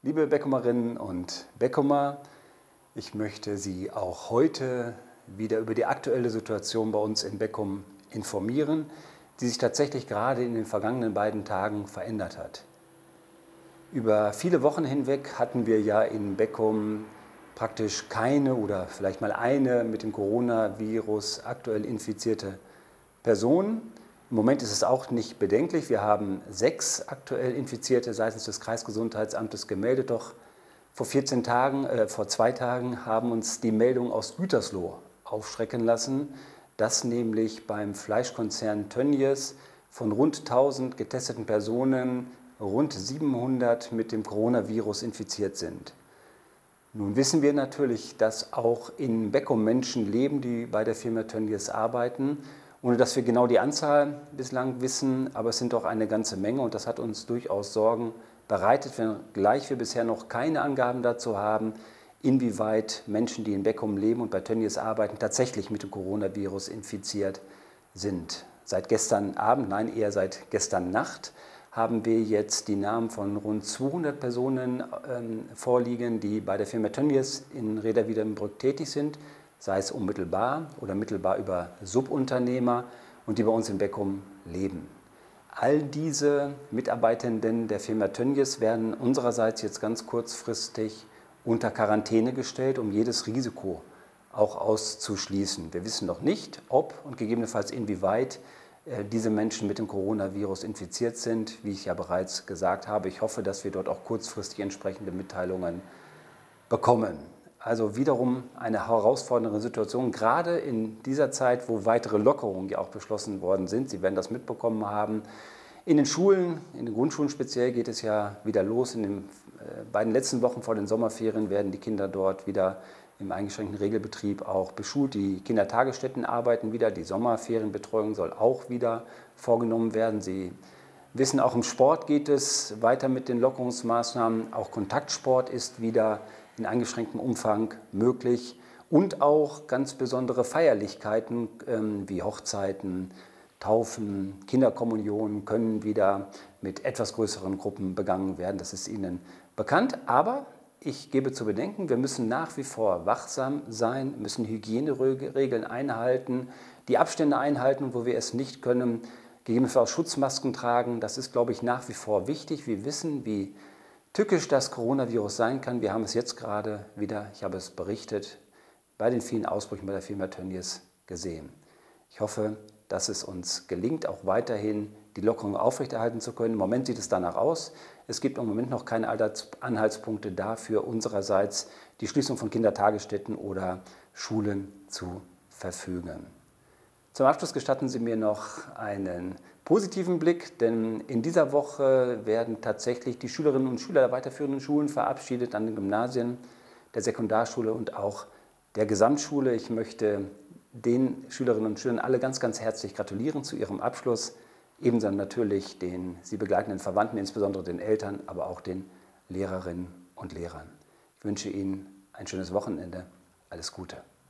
Liebe Beckumerinnen und Beckumer, ich möchte Sie auch heute wieder über die aktuelle Situation bei uns in Beckum informieren, die sich tatsächlich gerade in den vergangenen beiden Tagen verändert hat. Über viele Wochen hinweg hatten wir ja in Beckum praktisch keine oder vielleicht mal eine mit dem Coronavirus aktuell infizierte Person. Im Moment ist es auch nicht bedenklich. Wir haben 6 aktuell Infizierte seitens des Kreisgesundheitsamtes gemeldet. Doch vor 2 Tagen haben uns die Meldungen aus Gütersloh aufschrecken lassen, dass nämlich beim Fleischkonzern Tönnies von rund 1000 getesteten Personen rund 700 mit dem Coronavirus infiziert sind. Nun wissen wir natürlich, dass auch in Beckum Menschen leben, die bei der Firma Tönnies arbeiten, ohne dass wir genau die Anzahl bislang wissen, aber es sind doch eine ganze Menge und das hat uns durchaus Sorgen bereitet, wenngleich wir bisher noch keine Angaben dazu haben, inwieweit Menschen, die in Beckum leben und bei Tönnies arbeiten, tatsächlich mit dem Coronavirus infiziert sind. Seit gestern Abend, nein, eher seit gestern Nacht, haben wir jetzt die Namen von rund 200 Personen vorliegen, die bei der Firma Tönnies in Reda-Wiedenbrück tätig sind, sei es unmittelbar oder mittelbar über Subunternehmer und die bei uns in Beckum leben. All diese Mitarbeitenden der Firma Tönnies werden unsererseits jetzt ganz kurzfristig unter Quarantäne gestellt, um jedes Risiko auch auszuschließen. Wir wissen noch nicht, ob und gegebenenfalls inwieweit diese Menschen mit dem Coronavirus infiziert sind, wie ich ja bereits gesagt habe. Ich hoffe, dass wir dort auch kurzfristig entsprechende Mitteilungen bekommen. Also wiederum eine herausfordernde Situation, gerade in dieser Zeit, wo weitere Lockerungen ja auch beschlossen worden sind. Sie werden das mitbekommen haben. In den Schulen, in den Grundschulen speziell, geht es ja wieder los. In den beiden letzten Wochen vor den Sommerferien werden die Kinder dort wieder im eingeschränkten Regelbetrieb auch beschult. Die Kindertagesstätten arbeiten wieder, die Sommerferienbetreuung soll auch wieder vorgenommen werden. Sie wissen, auch im Sport geht es weiter mit den Lockerungsmaßnahmen. Auch Kontaktsport ist wieder in eingeschränktem Umfang möglich und auch ganz besondere Feierlichkeiten wie Hochzeiten, Taufen, Kinderkommunionen können wieder mit etwas größeren Gruppen begangen werden. Das ist Ihnen bekannt, aber ich gebe zu bedenken, wir müssen nach wie vor wachsam sein, müssen Hygieneregeln einhalten, die Abstände einhalten, wo wir es nicht können, gegebenenfalls Schutzmasken tragen. Das ist, glaube ich, nach wie vor wichtig. Wir wissen, wie tückisch das Coronavirus sein kann. Wir haben es jetzt gerade wieder, ich habe es berichtet, bei den vielen Ausbrüchen bei der Firma Tönnies gesehen. Ich hoffe, dass es uns gelingt, auch weiterhin die Lockerung aufrechterhalten zu können. Im Moment sieht es danach aus. Es gibt im Moment noch keine Anhaltspunkte dafür, unsererseits die Schließung von Kindertagesstätten oder Schulen zu verfügen. Zum Abschluss gestatten Sie mir noch einen positiven Blick, denn in dieser Woche werden tatsächlich die Schülerinnen und Schüler der weiterführenden Schulen verabschiedet an den Gymnasien, der Sekundarschule und auch der Gesamtschule. Ich möchte den Schülerinnen und Schülern alle ganz, ganz herzlich gratulieren zu ihrem Abschluss. Ebenso natürlich den sie begleitenden Verwandten, insbesondere den Eltern, aber auch den Lehrerinnen und Lehrern. Ich wünsche Ihnen ein schönes Wochenende. Alles Gute.